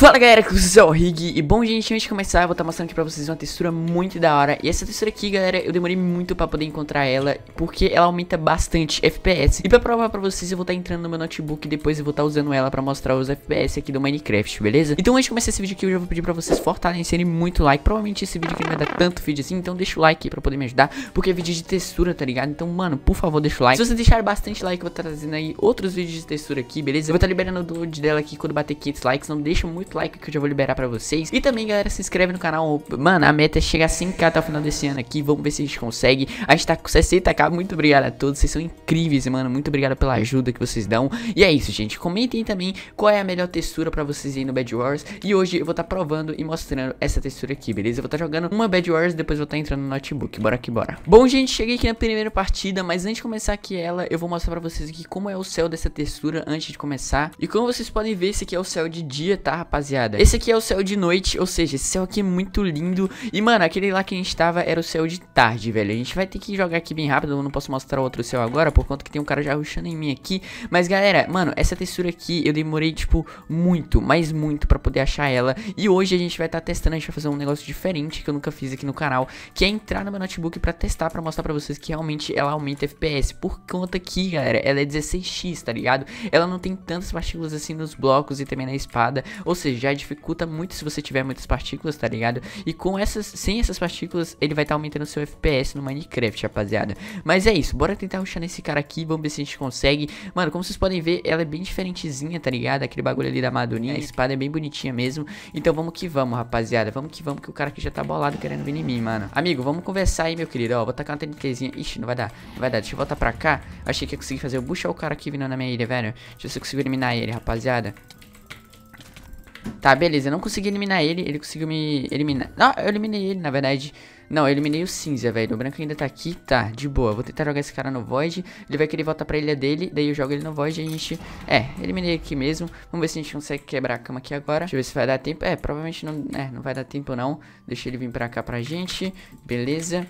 Fala galera, que vocês é o Rig. E bom gente, antes de começar eu vou estar mostrando aqui pra vocês uma textura muito da hora. E essa textura aqui galera, eu demorei muito pra poder encontrar ela, porque ela aumenta bastante FPS. E pra provar pra vocês eu vou estar entrando no meu notebook e depois eu vou estar usando ela pra mostrar os FPS aqui do Minecraft, beleza? Então antes de começar esse vídeo aqui eu já vou pedir pra vocês fortalecerem muito o like. Provavelmente esse vídeo aqui não vai dar tanto vídeo assim, então deixa o like aí pra poder me ajudar, porque é vídeo de textura, tá ligado? Então mano, por favor deixa o like. Se vocês deixarem bastante like eu vou estar trazendo aí outros vídeos de textura aqui, beleza? Eu vou estar liberando o download dela aqui quando bater 500 likes, não deixa muito like que eu já vou liberar pra vocês. E também galera, se inscreve no canal. Mano, a meta é chegar a 100k até o final desse ano aqui. Vamos ver se a gente consegue. A gente tá com 60k, muito obrigado a todos, vocês são incríveis, mano, muito obrigado pela ajuda que vocês dão. E é isso gente, comentem também qual é a melhor textura pra vocês aí no Bed Wars. E hoje eu vou estar provando e mostrando essa textura aqui, beleza? Eu vou estar jogando uma Bed Wars, depois vou estar entrando no notebook, bora que bora. Bom gente, cheguei aqui na primeira partida, mas antes de começar aqui ela, eu vou mostrar pra vocês aqui como é o céu dessa textura antes de começar. E como vocês podem ver, esse aqui é o céu de dia, tá rapaziada? Esse aqui é o céu de noite, ou seja, esse céu aqui é muito lindo. E mano, aquele lá que a gente tava era o céu de tarde, velho. A gente vai ter que jogar aqui bem rápido, eu não posso mostrar o outro céu agora, por conta que tem um cara já rushando em mim aqui. Mas galera, mano, essa textura aqui eu demorei tipo muito, mas muito pra poder achar ela. E hoje a gente vai estar testando, a gente vai fazer um negócio diferente que eu nunca fiz aqui no canal, que é entrar no meu notebook pra testar, pra mostrar pra vocês que realmente ela aumenta FPS. Por conta que, galera, ela é 16x, tá ligado? Ela não tem tantas partículas assim nos blocos e também na espada, ou seja, já dificulta muito se você tiver muitas partículas, tá ligado? E com essas, sem essas partículas, ele vai estar aumentando o seu FPS no Minecraft, rapaziada. Mas é isso, bora tentar rushar nesse cara aqui, vamos ver se a gente consegue. Mano, como vocês podem ver, ela é bem diferentezinha, tá ligado? Aquele bagulho ali da Madoninha, a espada é bem bonitinha mesmo. Então vamos que vamos, rapaziada, vamos que o cara aqui já tá bolado querendo vir em mim, mano. Amigo, vamos conversar aí, meu querido, ó, vou tacar uma TNTzinha. Ixi, não vai dar, deixa eu voltar pra cá. Achei que ia conseguir fazer o bucho ao cara aqui vindo na minha ilha, velho. Deixa eu ver se eu consigo eliminar ele, rapaziada. Tá, beleza, eu não consegui eliminar ele, ele conseguiu me eliminar. Não, eu eliminei ele, na verdade. Não, eu eliminei o cinza, velho. O branco ainda tá aqui, tá, de boa. Vou tentar jogar esse cara no Void. Ele vai querer voltar pra ilha dele, daí eu jogo ele no Void e a gente... eliminei aqui mesmo. Vamos ver se a gente consegue quebrar a cama aqui agora. Deixa eu ver se vai dar tempo. Provavelmente não, não vai dar tempo não. Deixa ele vir pra cá pra gente. Beleza.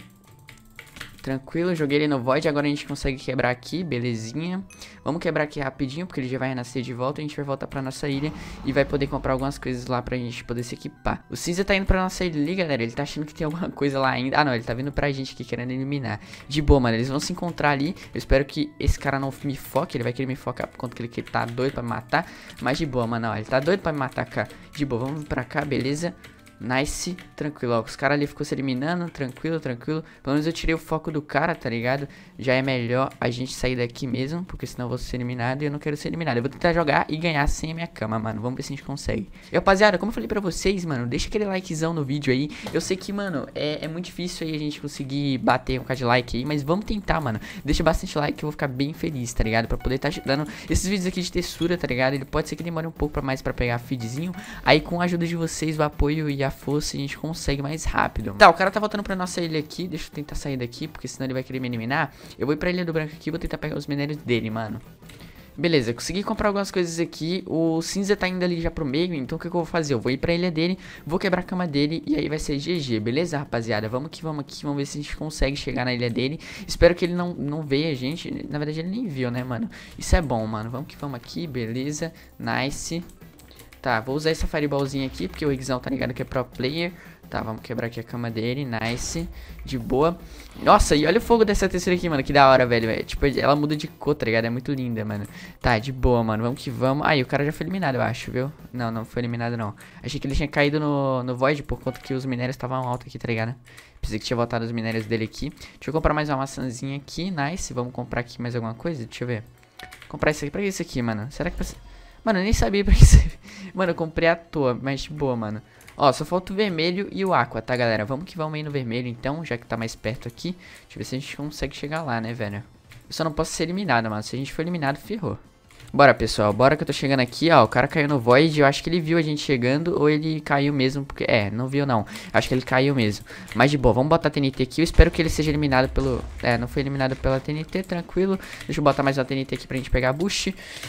Tranquilo, joguei ele no Void, agora a gente consegue quebrar aqui, belezinha. Vamos quebrar aqui rapidinho, porque ele já vai renascer de volta. A gente vai voltar pra nossa ilha e vai poder comprar algumas coisas lá pra gente poder se equipar. O cinza tá indo pra nossa ilha ali, galera, ele tá achando que tem alguma coisa lá ainda. Ah não, ele tá vindo pra gente aqui querendo eliminar. De boa, mano, eles vão se encontrar ali. Eu espero que esse cara não me foque, ele vai querer me focar por conta que ele tá doido pra me matar. Mas de boa, mano, ó, ele tá doido pra me matar, cara. De boa, vamos pra cá, beleza. Nice, tranquilo, ó, os caras ali ficou se eliminando, tranquilo. Pelo menos eu tirei o foco do cara, tá ligado? Já é melhor a gente sair daqui mesmo, porque senão eu vou ser eliminado e eu não quero ser eliminado. Eu vou tentar jogar e ganhar sem a minha cama, mano, vamos ver se a gente consegue. E rapaziada, como eu falei pra vocês, mano, deixa aquele likezão no vídeo aí. Eu sei que, mano, é muito difícil aí a gente conseguir bater um k de like aí, mas vamos tentar, mano. Deixa bastante like que eu vou ficar bem feliz, tá ligado? Pra poder estar ajudando esses vídeos aqui de textura, tá ligado? Ele pode ser que demore um pouco mais pra pegar feedzinho. Aí com a ajuda de vocês, o apoio e a força, a gente consegue mais rápido. Tá, o cara tá voltando pra nossa ilha aqui. Deixa eu tentar sair daqui, porque senão ele vai querer me eliminar. Eu vou ir pra ilha do branco aqui, vou tentar pegar os minérios dele, mano. Beleza, consegui comprar algumas coisas aqui. O cinza tá indo ali já pro meio, então o que eu vou fazer? Eu vou ir pra ilha dele, vou quebrar a cama dele e aí vai ser GG, beleza, rapaziada? Vamos aqui, vamos ver se a gente consegue chegar na ilha dele. Espero que ele não veja a gente. Na verdade ele nem viu, né, mano? Isso é bom, mano. Vamos aqui, beleza. Nice. Tá, vou usar essa fireballzinha aqui, porque o Rigzão tá ligado que é pro player. Tá, vamos quebrar aqui a cama dele, nice, de boa. Nossa, e olha o fogo dessa textura aqui, mano, que da hora, velho. Tipo, ela muda de cor, tá ligado? É muito linda, mano. Tá, de boa, mano, vamos que vamos. Aí, o cara já foi eliminado, eu acho, viu? Não, não foi eliminado, não. Achei que ele tinha caído no Void, por conta que os minérios estavam altos aqui, tá ligado? Pensei que tinha voltado os minérios dele aqui. Deixa eu comprar mais uma maçãzinha aqui, nice. Vamos comprar aqui mais alguma coisa, deixa eu ver. Comprar isso aqui, pra que isso aqui, mano? Será que... Mano, eu nem sabia pra que isso... Mano, eu comprei à toa, mas de boa, mano. Ó, só falta o vermelho e o aqua, tá, galera? Vamos que vamos aí no vermelho, então, já que tá mais perto aqui. Deixa eu ver se a gente consegue chegar lá, né, velho? Eu só não posso ser eliminado, mano. Se a gente for eliminado, ferrou. Bora, pessoal, bora que eu tô chegando aqui, ó, o cara caiu no Void, eu acho que ele viu a gente chegando ou ele caiu mesmo, porque, não viu não, acho que ele caiu mesmo, mas de boa, vamos botar a TNT aqui, eu espero que ele seja eliminado pelo, não foi eliminado pela TNT, tranquilo, deixa eu botar mais uma TNT aqui pra gente pegar boost,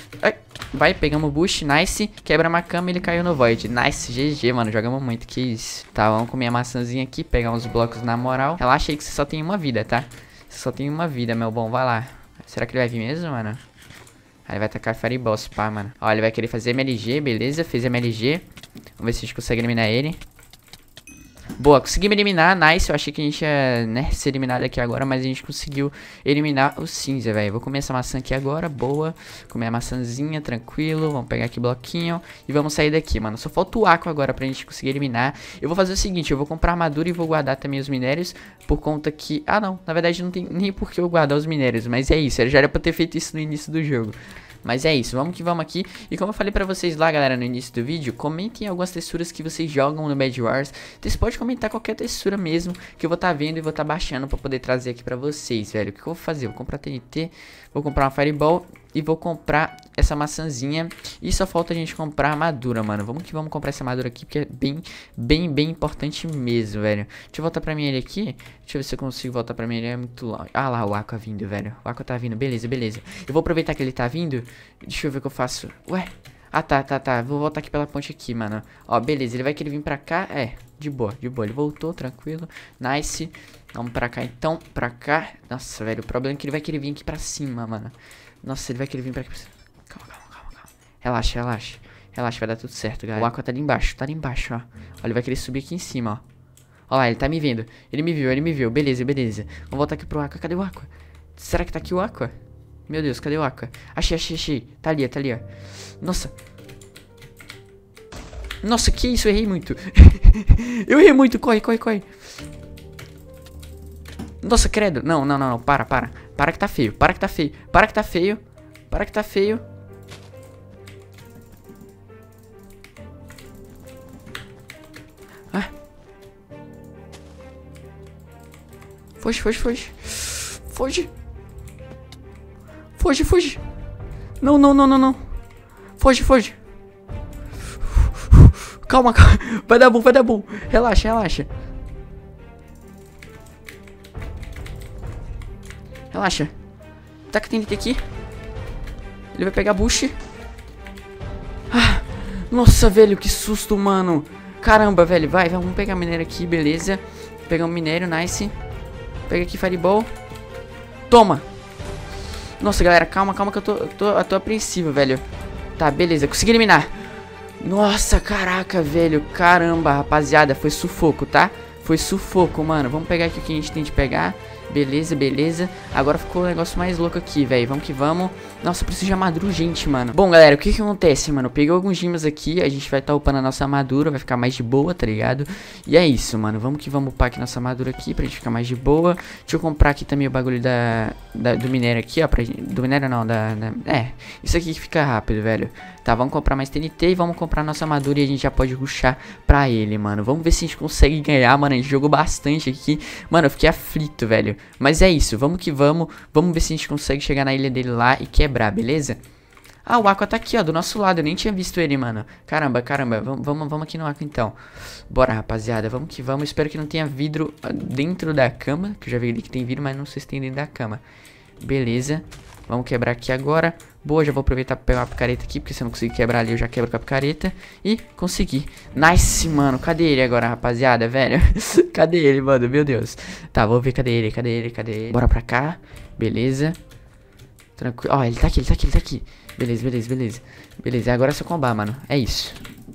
vai, pegamos o boost, nice, quebra uma cama e ele caiu no Void, nice, GG, mano, jogamos muito, que isso, tá, vamos comer a maçãzinha aqui, pegar uns blocos na moral, relaxa aí que você só tem uma vida, tá, você só tem uma vida, meu bom, vai lá, será que ele vai vir mesmo, mano? Aí vai tacar Fireball, pá, mano. Ó, ele vai querer fazer MLG, beleza, fez MLG. Vamos ver se a gente consegue eliminar ele. Boa, conseguimos eliminar, nice. Eu achei que a gente ia, né, ser eliminado aqui agora, mas a gente conseguiu eliminar o cinza, velho. Vou comer essa maçã aqui agora, boa. Comer a maçãzinha, tranquilo. Vamos pegar aqui bloquinho e vamos sair daqui, mano. Só falta o aqua agora pra gente conseguir eliminar. Eu vou fazer o seguinte, eu vou comprar armadura e vou guardar também os minérios, por conta que... Ah, não, na verdade não tem nem por que eu guardar os minérios, mas é isso. Eu já era pra ter feito isso no início do jogo. Mas é isso, vamos que vamos aqui. E como eu falei pra vocês lá, galera, no início do vídeo, comentem algumas texturas que vocês jogam no Bed Wars. Vocês podem comentar qualquer textura mesmo, que eu vou estar vendo e vou estar baixando pra poder trazer aqui pra vocês, velho. O que eu vou fazer? Vou comprar TNT, vou comprar uma Fireball e vou comprar essa maçãzinha. E só falta a gente comprar armadura, mano. Vamos que vamos comprar essa armadura aqui, porque é bem importante mesmo, velho. Deixa eu voltar pra mim ele aqui. Deixa eu ver se eu consigo voltar pra mim ele, é muito longe. Ah lá, o Aqua vindo, velho. O Aqua tá vindo, beleza. Eu vou aproveitar que ele tá vindo. Deixa eu ver o que eu faço. Ué? Ah, tá. Vou voltar aqui pela ponte aqui, mano. Ó, beleza. Ele vai querer vir pra cá. É, de boa. Ele voltou, tranquilo. Nice. Vamos pra cá, então. Pra cá. Nossa, velho. O problema é que ele vai querer vir aqui pra cima, mano. Nossa, ele vai querer vir pra aqui pra cima. Calma. Relaxa, vai dar tudo certo, galera. O Aqua tá ali embaixo, ó. Olha, ele vai querer subir aqui em cima, ó. Olha lá, ele tá me vendo. Ele me viu. Beleza. Vamos voltar aqui pro Aqua. Cadê o Aqua? Será que tá aqui o Aqua? Meu Deus, cadê o Aqua? Achei. Tá ali, ó. Nossa, que isso? Eu errei muito. Eu errei muito. Corre. Nossa, credo. Não. Para. Para que tá feio. Ah. Foge. Não. Foge. Calma. Vai dar bom. Relaxa. Taca TNT aqui. Ele vai pegar bush. Ah, nossa, velho, que susto, mano. Caramba, velho. Vai, vamos pegar minério aqui, beleza. Pegar um minério, nice. Pega aqui, Fireball. Toma. Nossa, galera, calma que eu tô apreensivo, velho. Tá, beleza, consegui eliminar. Nossa, caraca, velho. Caramba, rapaziada, foi sufoco, tá? Foi sufoco, mano. Vamos pegar aqui o que a gente tem de pegar. Beleza. Agora ficou um negócio mais louco aqui, velho. Vamos que vamos. Nossa, eu preciso de armadura urgente, mano. Bom, galera, o que acontece, mano? Eu peguei alguns gemas aqui. A gente vai estar upando a nossa armadura. Vai ficar mais de boa, tá ligado? E é isso, mano. Vamos que vamos upar aqui nossa armadura aqui pra gente ficar mais de boa. Deixa eu comprar aqui também o bagulho do minério aqui, ó. Do minério não, isso aqui que fica rápido, velho. Tá, vamos comprar mais TNT e vamos comprar nossa armadura e a gente já pode rushar pra ele, mano. Vamos ver se a gente consegue ganhar, mano. A gente jogou bastante aqui. Mano, eu fiquei aflito, velho. Mas é isso, vamos que vamos. Vamos ver se a gente consegue chegar na ilha dele lá e quebrar, beleza? Ah, o Aqua tá aqui, ó, do nosso lado. Eu nem tinha visto ele, mano. Caramba. Vamos aqui no Aqua, então. Bora, rapaziada. Vamos que vamos. Espero que não tenha vidro dentro da cama. Que eu já vi ali que tem vidro, mas não sei se tem dentro da cama. Beleza. Vamos quebrar aqui agora. Boa, já vou aproveitar pra pegar uma picareta aqui, porque se eu não conseguir quebrar ali, eu já quebro com a picareta. E consegui. Nice, mano. Cadê ele agora, rapaziada, velho? Cadê ele, mano? Meu Deus. Tá, vou ver. Cadê ele? Bora pra cá. Beleza. Tranquilo. Ó, ele tá aqui. Beleza, agora é só combar, mano. É isso.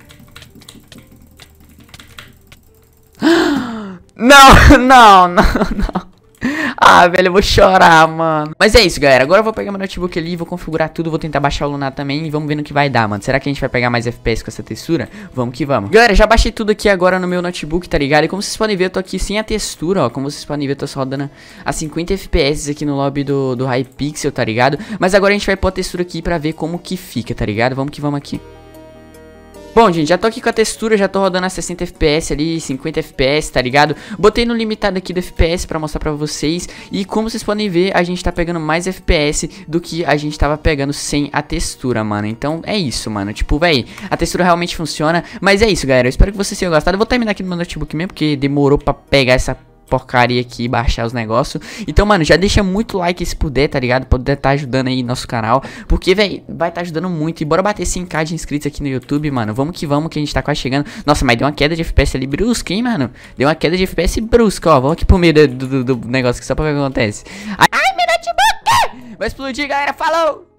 Não. Ah, velho, eu vou chorar, mano. Mas é isso, galera. Agora eu vou pegar meu notebook ali, vou configurar tudo, vou tentar baixar o Lunar também e vamos ver no que vai dar, mano. Será que a gente vai pegar mais FPS com essa textura? Vamos que vamos. Galera, já baixei tudo aqui agora no meu notebook, tá ligado? E como vocês podem ver, eu tô aqui sem a textura, ó. Como vocês podem ver, eu tô só rodando a 50 FPS aqui no lobby do Hypixel, tá ligado? Mas agora a gente vai pôr a textura aqui pra ver como que fica, tá ligado? Vamos que vamos aqui. Bom, gente, já tô aqui com a textura, já tô rodando a 60 FPS ali, 50 FPS, tá ligado? Botei no limitado aqui do FPS pra mostrar pra vocês. E como vocês podem ver, a gente tá pegando mais FPS do que a gente tava pegando sem a textura, mano. Então é isso, mano, tipo, véi, a textura realmente funciona. Mas é isso, galera, eu espero que vocês tenham gostado. Eu vou terminar aqui no meu notebook mesmo, porque demorou pra pegar essa porcaria aqui e baixar os negócios. Então, mano, já deixa muito like se puder, tá ligado? Poder tá ajudando aí nosso canal. Porque, velho, vai tá ajudando muito. E bora bater 100k de inscritos aqui no YouTube, mano. Vamos que a gente tá quase chegando. Nossa, mas deu uma queda de FPS ali brusca, hein, mano? Deu uma queda de FPS brusca, ó. Vamos aqui pro meio do negócio aqui só pra ver o que acontece. Ai, meu notebook! Vai explodir, galera. Falou!